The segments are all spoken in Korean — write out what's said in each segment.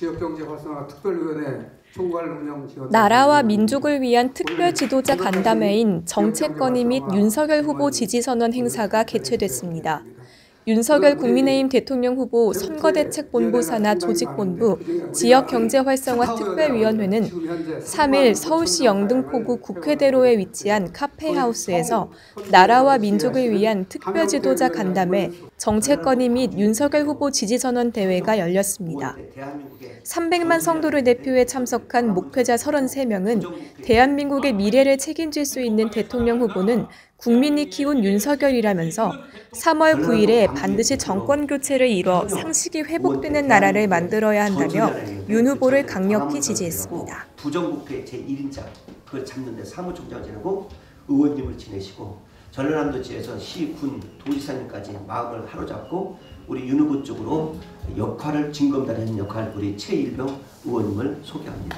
지역경제활성화 특별위원회 총괄 운영 지원. 나라와 민족을 위한 특별 지도자 간담회인 정책건의 및 윤석열 후보 지지선언 행사가 개최됐습니다. 윤석열 국민의힘 대통령 후보 선거대책본부 산하 조직본부 지역경제활성화특별위원회는 3일 서울시 영등포구 국회대로에 위치한 카페하우스에서 나라와 민족을 위한 특별지도자 간담회 정책건의 및 윤석열 후보 지지선언 대회가 열렸습니다. 300만 성도를 대표해 참석한 목회자 33명은 대한민국의 미래를 책임질 수 있는 대통령 후보는 국민이 키운 윤석열이라면서 3월 9일에 반드시 정권 교체를 이뤄 상식이 회복되는 나라를 만들어야 한다며 윤 후보를 강력히 지지했습니다. 부정부패 제1인자 그걸 잡는데 사무총장을 지내고 의원님을 지내시고 전라남도 지에서 시, 군, 도지사님까지 마음을 하로잡고 우리 윤 후보 쪽으로 역할을 징검다리하는 역할 우리 최일병 의원님을 소개합니다.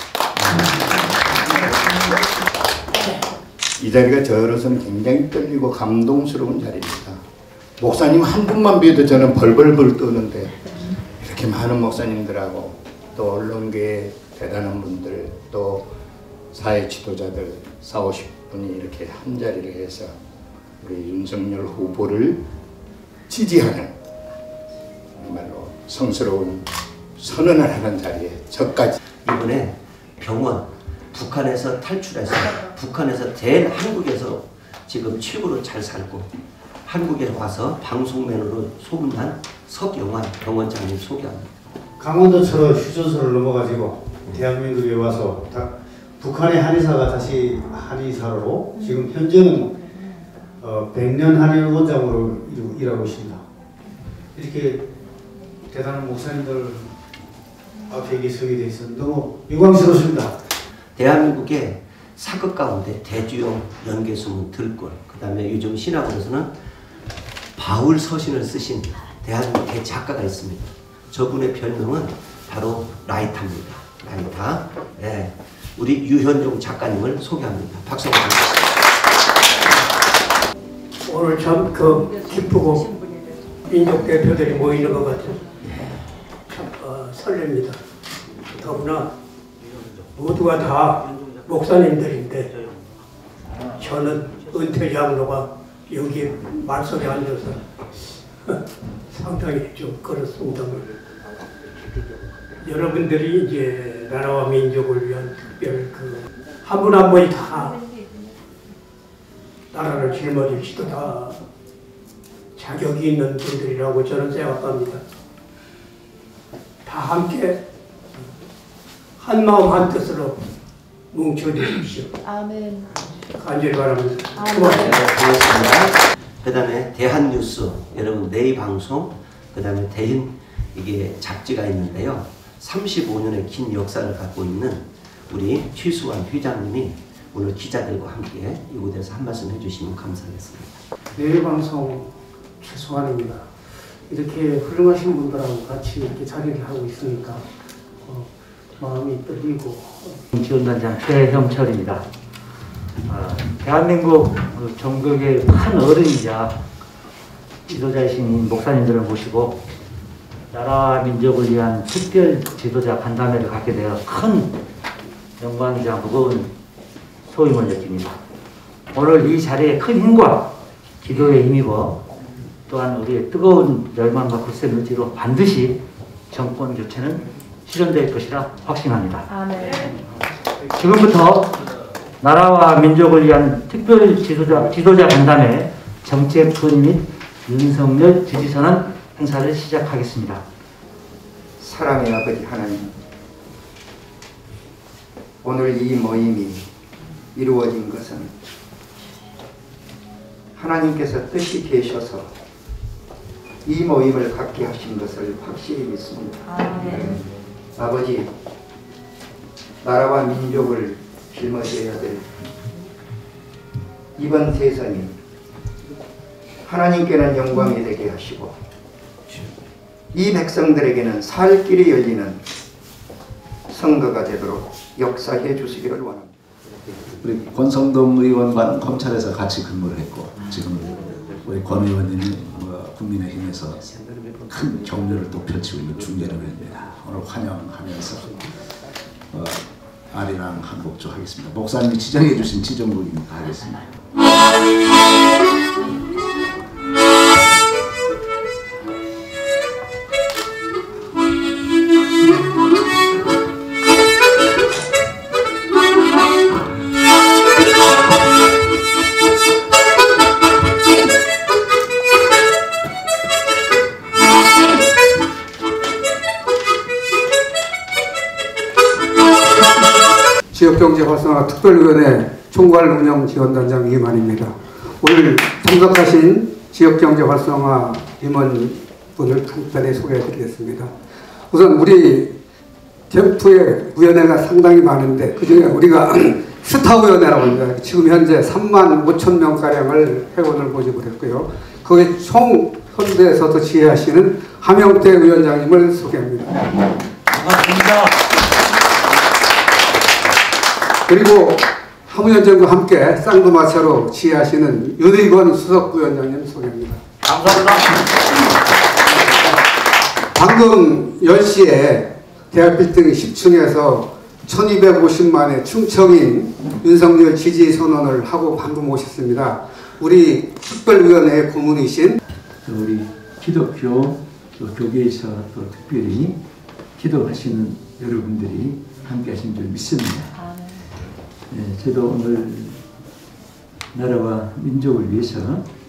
이 자리가 저로서는 굉장히 떨리고 감동스러운 자리입니다. 목사님 한 분만 뵈도 저는 벌벌벌 떠는데 이렇게 많은 목사님들하고 또 언론계의 대단한 분들 또 사회 지도자들 40-50분이 이렇게 한 자리를 해서 우리 윤석열 후보를 지지하는 정말로 성스러운 선언을 하는 자리에 저까지 이번에 병원 북한에서 탈출해서 북한에서 대한민국에서 지금 최고로 잘 살고 한국에 와서 방송맨으로 소문난 석영환 병원장님 소개합니다. 강원도처럼 휴전선을 넘어가지고 대한민국에 와서 북한의 한의사가 다시 한의사로 지금 현재는 100년 한의원장으로 일하고 있습니다. 이렇게 대단한 목사님들 앞에 서게 돼 있어 너무 영광스럽습니다. 대한민국의 사극 가운데 대주영, 연개수문, 들골 그 다음에 요즘 신학으로서는 바울 서신을 쓰신 대한민국 대작가가 있습니다. 저분의 별명은 바로 라이타입니다. 라이타. 네. 우리 유현종 작가님을 소개합니다. 박수 한번 주시죠. 오늘 참 기쁘고 민족 대표들이 모이는 것 같은 참 설렙니다. 더구나 모두가 다 목사님들인데 저는 은퇴 장로가 여기 말석에 앉아서 상당히 좀 그렇습니다. 여러분들이 이제 나라와 민족을 위한 특별 한 분 한 분이 다 나라를 짊어질 수도 다 자격이 있는 분들이라고 저는 생각합니다. 다 함께 한 마음 한 뜻으로 뭉쳐주십시오. 아멘. 간절히 바랍니다. 고맙습니다. 그 다음에 대한뉴스, 여러분 내일방송, 그 다음에 대인 이게 잡지가 있는데요. 35년의 긴 역사를 갖고 있는 우리 최수환 회장님이 오늘 기자들과 함께 이곳에서 한 말씀 해주시면 감사하겠습니다. 내일방송 최수환입니다. 이렇게 훌륭하신 분들하고 같이 이렇게 자리를 하고 있으니까 마음이 떨리고. 지원단장 최형철입니다. 대한민국 종교의 큰 어른이자 지도자이신 목사님들을 모시고 나라와 민족을 위한 특별 지도자 간담회를 갖게 되어 큰 영광이자 무거운 소임을 느낍니다. 오늘 이 자리에 큰 힘과 기도에 힘입어 또한 우리의 뜨거운 열망과 굳센 의지로 반드시 정권 교체는 실현될 것이라 확신합니다. 아멘. 지금부터 나라와 민족을 위한 특별 지도자 간담회 정책 건의 및 윤석열 지지선언 행사를 시작하겠습니다. 사랑의 아버지 하나님, 오늘 이 모임이 이루어진 것은 하나님께서 뜻이 계셔서 이 모임을 갖게 하신 것을 확실히 믿습니다. 아버지, 나라와 민족을 짊어져야 될 이번 대선이 하나님께는 영광이 되게 하시고 이 백성들에게는 살 길이 열리는 선거가 되도록 역사해 주시기를 원합니다. 우리 권성동 의원과는 검찰에서 같이 근무를 했고 지금 우리 권 의원님이 국민의힘에서 큰 격려를 또 펼치고 있는 중재령입니다. 오늘 환영하면서 아리랑 한곡조 하겠습니다. 목사님이 지정해 주신 지정곡입니다. 하겠습니다. 지역경제활성화 특별위원회 총괄운영지원단장 이만입니다. 오늘 참석하신 지역경제활성화 임원분을 간단히 소개해드리겠습니다. 우선 우리 캠프의 위원회가 상당히 많은데 그중에 우리가 스타위원회라고 합니다. 지금 현재 3만 5천 명가량을 회원을 모집을 했고요. 거기에 총 현대에서도 지휘하시는 함영태 위원장님을 소개합니다. 반갑습니다. 그리고 함의원장과 함께 쌍두마차로 지휘하시는 윤의건 수석부위원장님 소개합니다. 감사합니다. 방금 10시에 대학 빌딩 10층에서 1250만의 충청인 윤석열 지지 선언을 하고 방금 오셨습니다. 우리 특별위원회의 고문이신 우리 기독교 교계에서 또 특별히 기도하시는 여러분들이 함께 하신 줄 믿습니다. 네, 저도 오늘 나라와 민족을 위해서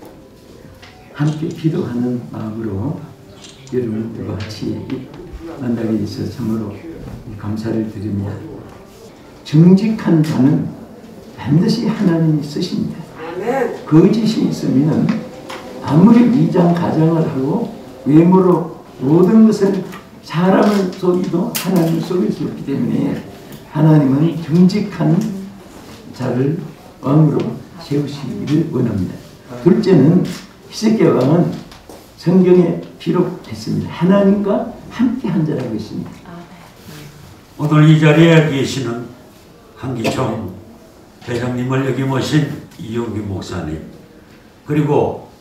함께 기도하는 마음으로 여러분들과 같이 만나게 돼서 참으로 감사를 드립니다. 정직한 자는 반드시 하나님이 쓰십니다. 거짓이 있으면 아무리 위장 가장을 하고 외모로 모든 것을 사람을 속이도 하나님을 속일 수 없기 때문에 하나님은 정직한 자를 왕으로 세우시기를 원합니다. 둘째는 히스기야 왕은 성경에 기록했습니다. 하나님과 함께한 자라고 했습니다. 오늘 이 자리에 계시는 한기총 회장님을 여기 모신 이용규 목사님, 그리고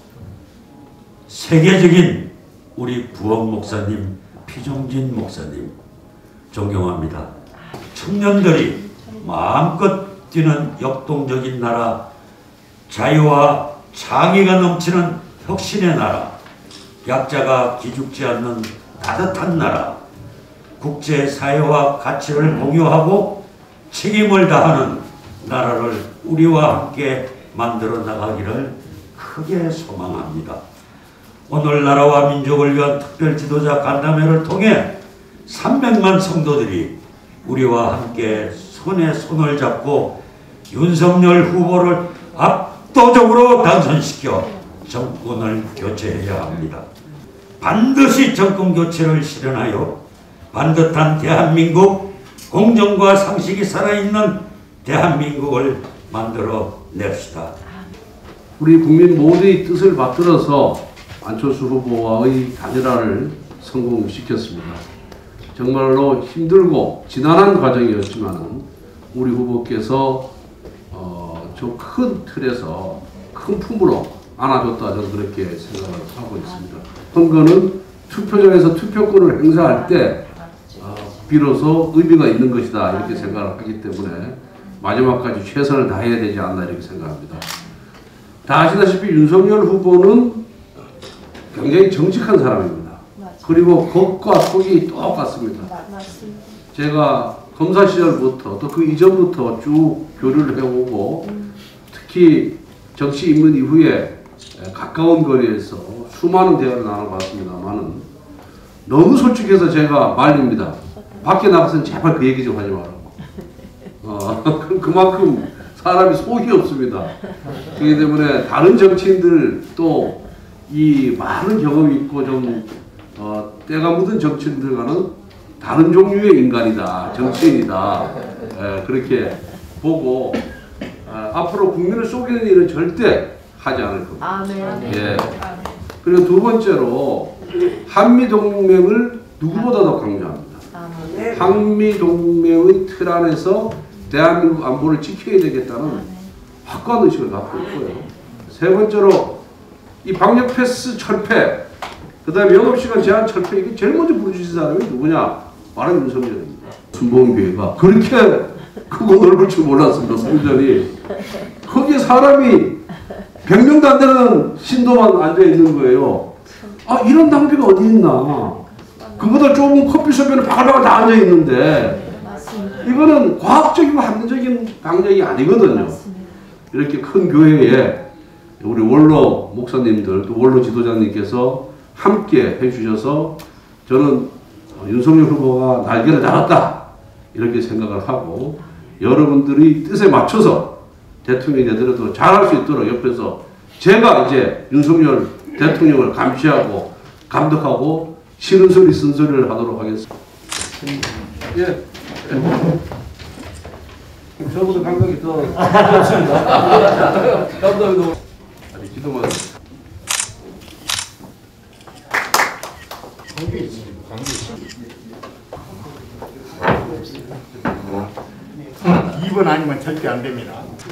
세계적인 우리 부흥 목사님 피종진 목사님 존경합니다. 청년들이 마음껏 뛰는 역동적인 나라, 자유와 창의가 넘치는 혁신의 나라, 약자가 기죽지 않는 따뜻한 나라, 국제사회와 가치를 공유하고 책임을 다하는 나라를 우리와 함께 만들어 나가기를 크게 소망합니다. 오늘 나라와 민족을 위한 특별 지도자 간담회를 통해 300만 성도들이 우리와 함께 손에 손을 잡고 윤석열 후보를 압도적으로 당선시켜 정권을 교체해야 합니다. 반드시 정권 교체를 실현하여 반듯한 대한민국, 공정과 상식이 살아있는 대한민국을 만들어 냅시다. 우리 국민 모두의 뜻을 받들어서 안철수 후보와의 단일화를 성공시켰습니다. 정말로 힘들고 지난한 과정이었지만 우리 후보께서 저 큰 틀에서 큰 품으로 안아줬다, 저는 그렇게 생각을 하고 있습니다. 선거는 투표장에서 투표권을 행사할 때 비로소 의미가 있는 것이다, 이렇게 생각을 하기 때문에 마지막까지 최선을 다해야 되지 않나 이렇게 생각합니다. 다 아시다시피 윤석열 후보는 굉장히 정직한 사람입니다. 그리고 겉과 속이 똑같습니다. 제가 검사 시절부터 또 그 이전부터 쭉 교류를 해오고 특히 정치 입문 이후에 가까운 거리에서 수많은 대화를 나눠봤습니다만은 너무 솔직해서 제가 말립니다. 밖에 나가서는 제발 그 얘기 좀 하지 말라고. 그만큼 사람이 속이 없습니다. 그렇기 때문에 다른 정치인들 또 이 많은 경험이 있고 좀 때가 묻은 정치인들과는 다른 종류의 인간이다, 정치인이다, 그렇게 보고 앞으로 국민을 속이는 일은 절대 하지 않을 겁니다. 예. 그리고 두 번째로 한미동맹을 누구보다도 강조합니다. 한미동맹의 틀 안에서 대한민국 안보를 지켜야 되겠다는 확고한 의식을 갖고 있고요. 세 번째로 이 방역 패스 철폐, 그 다음에 영업시간 제한 철폐, 이게 제일 먼저 부르짖은 사람이 누구냐? 바로 윤석열입니다. 순복음교회가 그렇게 크고 넓을 줄 몰랐습니다. 성전이. 거기에 사람이 100명도 안 되는 신도만 앉아 있는 거예요. 아, 이런 낭비가 어디 있나? 그보다 좁은 커피숍에는 바글바글 다 앉아 있는데 이거는 과학적이고 합리적인 방역이 아니거든요. 이렇게 큰 교회에 우리 원로 목사님들 또 원로 지도자님께서 함께 해주셔서 저는 윤석열 후보가 날개를 달았다 이렇게 생각을 하고 여러분들이 뜻에 맞춰서 대통령이 되더라도 잘할 수 있도록 옆에서 제가 이제 윤석열 대통령을 감시하고 감독하고 싫은 소리 쓴 소리를 하도록 하겠습니다. 예. 저보다 감각이 더 좋습니다. 감독도 아니 기도만. 관계 있습니다. 관계 있습니다. 2번 아니면 절대 안 됩니다.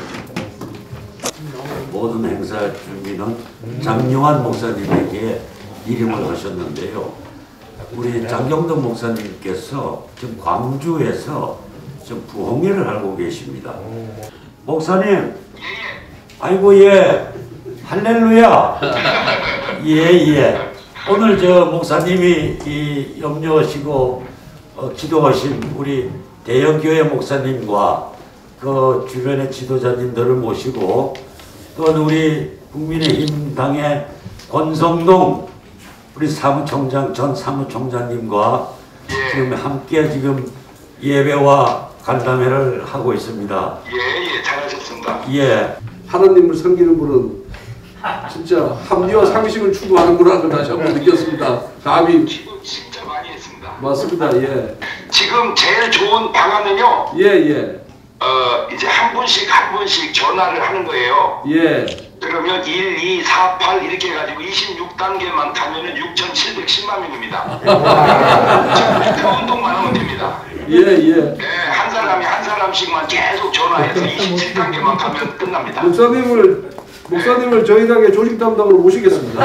모든 행사 준비는 장영환 목사님에게 이름을 하셨는데요. 우리 장경덕 목사님께서 지금 광주에서 지금 부흥회를 하고 계십니다. 목사님, 아이고 예, 할렐루야. 예. 오늘 저 목사님이 이 염려하시고 기도하신 우리 대형교회 목사님과 그 주변의 지도자님들을 모시고 또 우리 국민의힘 당의 권성동 우리 사무총장 전 사무총장님과 지금 함께 지금 예배와 간담회를 하고 있습니다. 예, 잘하셨습니다. 예. 하나님을 섬기는 분은 진짜 합리와 상식을 추구하는구나 그걸 다시 한번 느꼈습니다. 감히 진짜 많이 했습니다. 맞습니다. 예. 지금 제일 좋은 방안은요. 예. 이제 한 분씩 전화를 하는 거예요. 예. 그러면 1, 2, 4, 8 이렇게 해가지고 26단계만 타면은 6,710만 명입니다. 그 운동만 하면 됩니다. 예. 네, 한 사람씩만 계속 전화해서 27단계만 가면 끝납니다. 목사님을 저희 당의 조직 담당으로 모시겠습니다.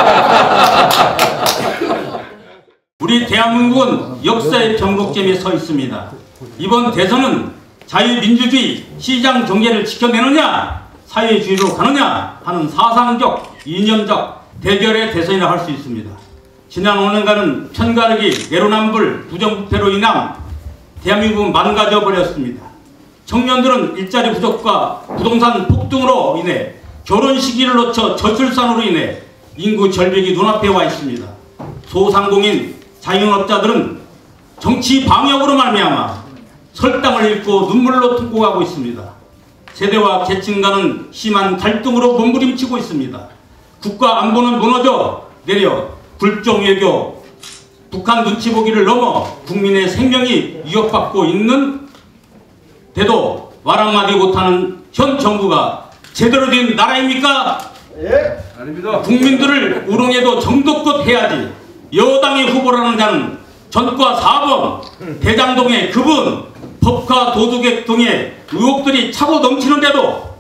우리 대한민국은 역사의 변곡점에 서 있습니다. 이번 대선은 자유민주주의 시장 경제를 지켜내느냐 사회주의로 가느냐 하는 사상적 이념적 대결의 대선이라 할 수 있습니다. 지난 5년간은 편가르기 내로남불 부정부패로 인한 대한민국은 망가져 버렸습니다. 청년들은 일자리 부족과 부동산 폭등으로 인해 결혼 시기를 놓쳐 저출산으로 인해 인구 절벽이 눈앞에 와 있습니다. 소상공인 자영업자들은 정치 방역으로 말미암아 설당을 잃고 눈물로 통곡하고 있습니다. 세대와 계층 간은 심한 갈등으로 몸부림치고 있습니다. 국가 안보는 무너져 내려 굴종 외교, 북한 눈치 보기를 넘어 국민의 생명이 위협받고 있는 데도 말 한마디 못하는 현 정부가 제대로 된 나라입니까? 예. 아닙니다. 국민들을 우롱해도 정도껏 해야지. 여당의 후보라는 자는 전과 4번 대장동의 그분 법과 도덕 등의 의혹들이 차고 넘치는데도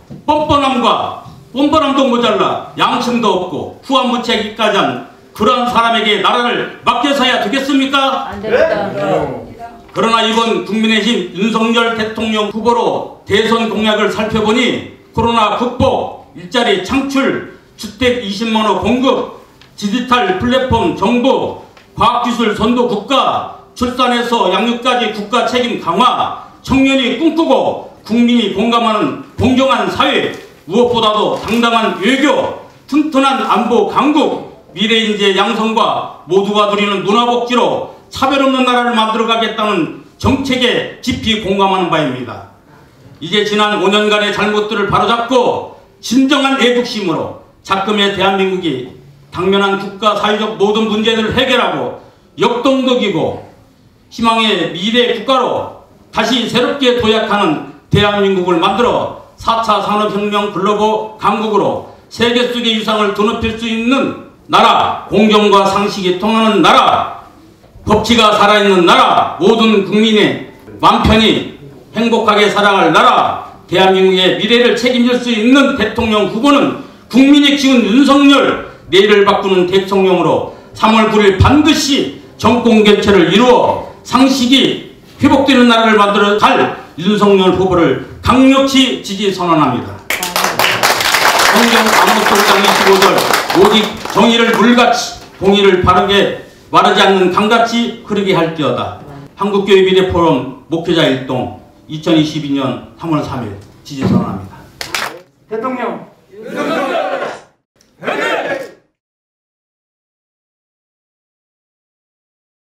뻔뻔함도 모자라 양심도 없고 후한무치하기까지 한 그러한 사람에게 나라를 맡겨서야 되겠습니까? 안 됩니다. 그러나 이번 국민의힘 윤석열 대통령 후보로 대선 공약을 살펴보니 코로나 극복, 일자리 창출, 주택 20만원 공급, 디지털 플랫폼 정보, 과학기술 선도 국가, 출산에서 양육까지 국가 책임 강화, 청년이 꿈꾸고 국민이 공감하는 공정한 사회, 무엇보다도 당당한 외교, 튼튼한 안보 강국, 미래인재 양성과 모두가 누리는 문화복지로 차별 없는 나라를 만들어가겠다는 정책에 깊이 공감하는 바입니다. 이제 지난 5년간의 잘못들을 바로잡고 진정한 애국심으로 작금의 대한민국이 당면한 국가 사회적 모든 문제들을 해결하고 역동적이고 희망의 미래 국가로 다시 새롭게 도약하는 대한민국을 만들어 4차 산업혁명 글로벌 강국으로 세계 속의 유상을 드높일 수 있는 나라, 공정과 상식이 통하는 나라, 법치가 살아있는 나라, 모든 국민의 맘 편히 행복하게 살아갈 나라, 대한민국의 미래를 책임질 수 있는 대통령 후보는 국민이 키운 윤석열 내일을 바꾸는 대통령으로 3월 9일 반드시 정권 교체를 이루어 상식이 회복되는 나라를 만들어 갈 윤석열 후보를 강력히 지지 선언합니다. 성경 아모스 5장 25절 오직 정의를 물같이 공의를 바르게 마르지 않는 강같이 흐르게 할지어다. 한국교회 미래포럼 목회자 일동 2022년 3월 3일 지지 선언합니다. 대통령